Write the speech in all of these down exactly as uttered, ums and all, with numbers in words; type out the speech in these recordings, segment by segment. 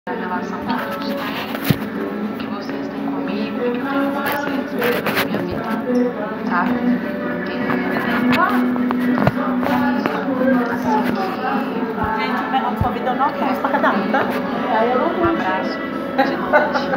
A relação que a gente tem, que vocês têm comigo e que eu tenho com vocês na minha vida, sabe? Porque, claro, assim que... Gente, o negócio da sua vida eu não quero pra cada um, tá? Um abraço de noite.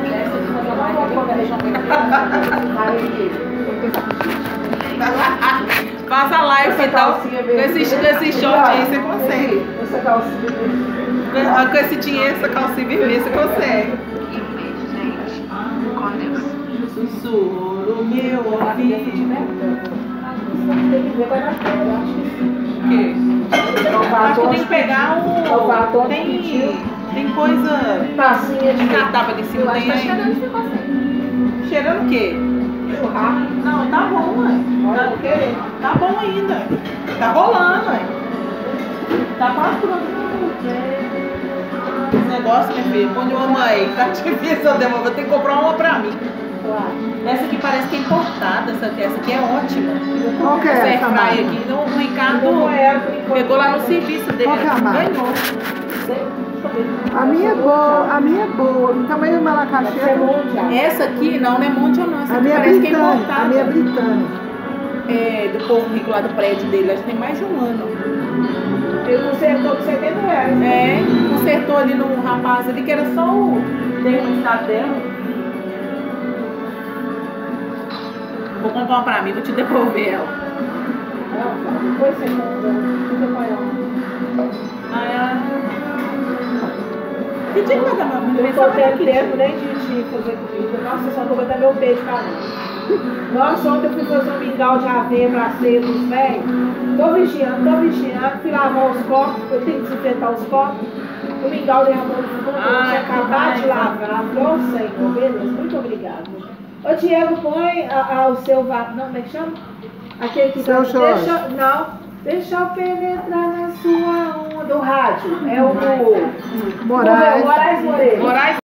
Faz a live então, com esse, com esse short aí você consegue. Essa calcinha. Com esse dinheiro, essa calcinha vermelha você consegue. E um beijo, gente. Com Deus. Sussurro meu ouvido. Tem que ver, vai na tela, acho que sim. O quê? Acho que tem que pegar o... Tem, tem coisa... Massinha de Cardápio ali em cima. Eu acho que tá Tem aí. cheirando de ficou sem. Cheirando o quê? Churrasco. Não, tá bom, mãe. Olha o quê? Tá bom ainda. Tá rolando, mãe. Tá quase pronto. Esse negócio, minha filha, põe uma mãe, tá difícil, eu devolvo. Eu tenho que comprar uma pra mim. Claro. Essa aqui parece que é importada, essa aqui, essa aqui é ótima. Qual que é essa essa airfryer marca? aqui, no, o Ricardo Não é, por enquanto. pegou lá no serviço dele, Qual que é a marca? ganhou. A minha é boa, a minha é boa. O tamanho do malacaxê é bom. Essa aqui não, não é Mondial não, essa A aqui minha é parece que é britânica, importada. a minha é britânica. É, do povo rico lá do prédio dele, acho que tem mais de um ano. Ele consertou por setenta reais. É, consertou ali no rapaz ali, que era só o termostat dela. Vou comprar uma pra mim, vou te devolver ela. Não, depois você manda. Fica com ela. Aí ela... Que dia que vai dar uma Eu não tô tendo tempo nem de, de fazer comida. Nossa, só vou dar meu beijo pra mim. Nossa, ontem eu fui fazer um mingau de aveia pra ceia dos velhos. Tô vigiando, tô vigiando. Fui lavar os copos, eu tenho que desinfetar os copos. O mingau derramou no fundo, eu tinha acabado de lavar. Nossa, Senhor, beleza, muito obrigada. Ô Diego, põe a, a, o seu vaso. Não, como é que chama? Aquele que Seu tá, deixa, não, deixa eu penetrar na sua onda. O rádio. É o, o Moraes. Moraes Moreira. Moraes